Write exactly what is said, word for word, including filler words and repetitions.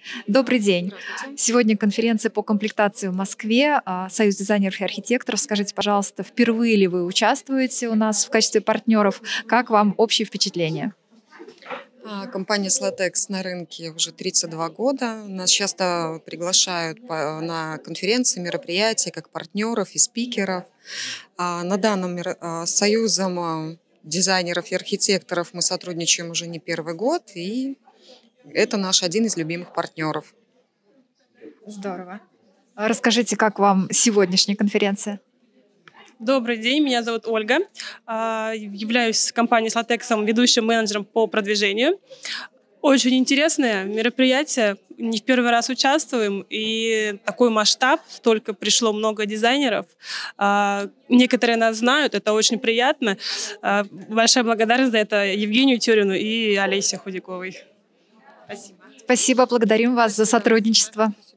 Добрый день. Здравствуйте. Сегодня конференция по комплектации в Москве, а, Союз дизайнеров и архитекторов. Скажите, пожалуйста, впервые ли вы участвуете у нас в качестве партнеров? Как вам общее впечатление? А, Компания Slatex на рынке уже тридцать два года. Нас часто приглашают по- на конференции, мероприятия, как партнеров и спикеров. А На данном мер- а, с Союзом а, дизайнеров и архитекторов мы сотрудничаем уже не первый год, и это наш один из любимых партнеров. Здорово. А Расскажите, как вам сегодняшняя конференция? Добрый день, меня зовут Ольга. А, Являюсь в компании с латексом ведущим менеджером по продвижению. Очень интересное мероприятие. Не в первый раз участвуем. И такой масштаб, столько пришло много дизайнеров. А, Некоторые нас знают, это очень приятно. А, Большая благодарность за это Евгению Тюрину и Олесе Худяковой. Спасибо. Спасибо, благодарим вас за сотрудничество.